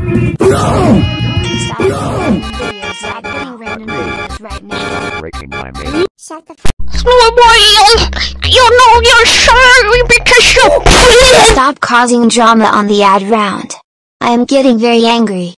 Stop getting random videos right now. Breaking my mail. Shut the You know you're sorry because you... Stop causing drama on the ad round. I am getting very angry.